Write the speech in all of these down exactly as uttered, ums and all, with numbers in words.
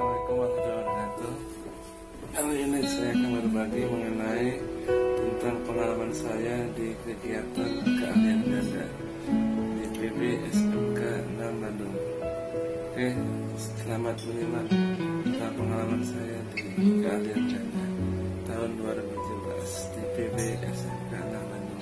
Assalamualaikum warahmatullahi wabarakatuh. Kali ini saya akan berbagi mengenai tentang pengalaman saya di kegiatan keahlian ganda di P B S M K enam Bandung. Oke, selamat menyimak tentang pengalaman saya di keahlian ganda tahun dua ribu tujuh belas di P B S M K enam Bandung.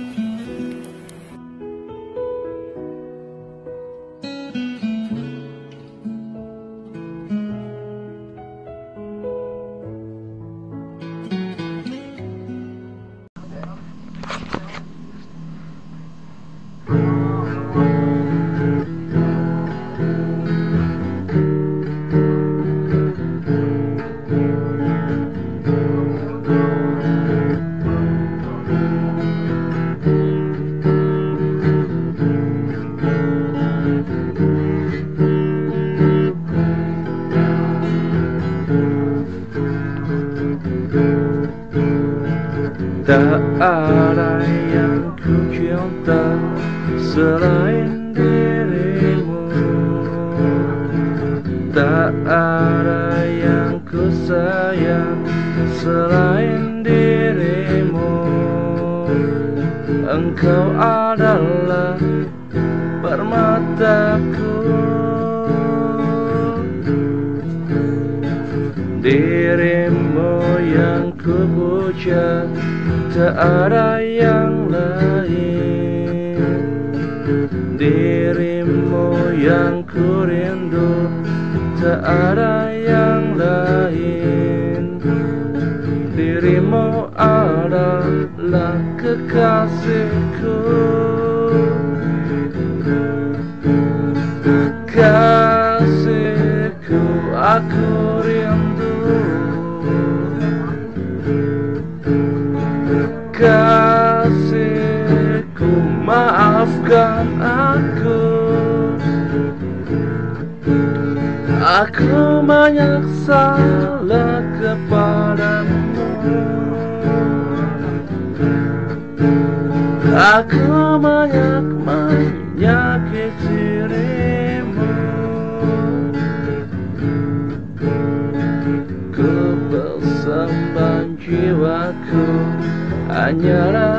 Tak ada yang ku cinta selain dirimu, tak ada yang ku sayang selain dirimu. Engkau adalah permataku, dirimu yang ku puja, tak ada yang lain. Dirimu yang ku rindu, tak ada yang lain. Dirimu adalah kekasihku, kasihku aku rindu. Kasihku, maafkan aku, aku banyak salah kepadamu. Aku banyak menyakiti dirimu. Ku bersembah jiwaku hanyalah